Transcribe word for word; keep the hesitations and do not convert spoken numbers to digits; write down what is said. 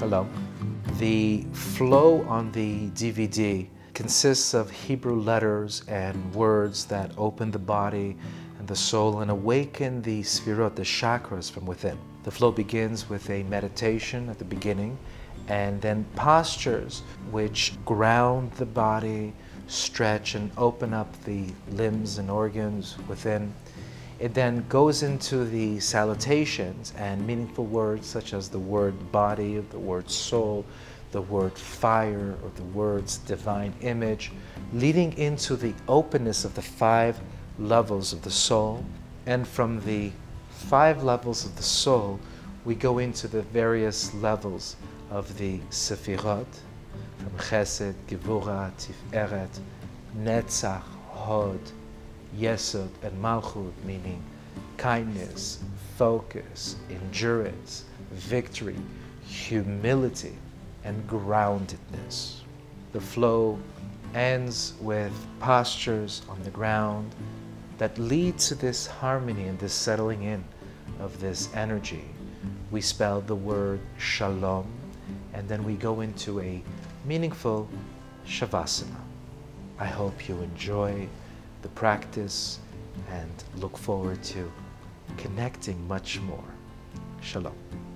Shalom. The flow on the D V D consists of Hebrew letters and words that open the body and the soul and awaken the Sefirot, the chakras from within. The flow begins with a meditation at the beginning, and then postures which ground the body, stretch and open up the limbs and organs within. It then goes into the salutations and meaningful words such as the word body, the word soul, the word fire, or the words divine image, leading into the openness of the five levels of the soul. And from the five levels of the soul, we go into the various levels of the Sefirot, from Chesed, Gevurah, Tiferet, Netzach, Hod, Yesod, and Malchut, meaning kindness, focus, endurance, victory, humility, and groundedness. The flow ends with postures on the ground that lead to this harmony and this settling in of this energy. We spell the word Shalom, and then we go into a meaningful Shavasana. I hope you enjoy the practice and look forward to connecting much more. Shalom.